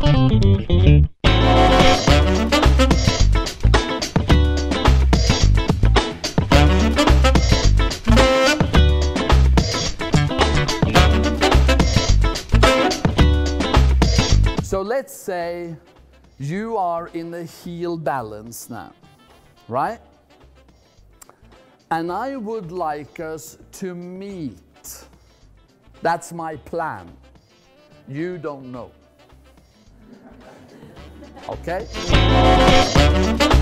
So let's say you are in the heel balance now, right? And I would like us to meet. That's my plan. You don't know. Okay?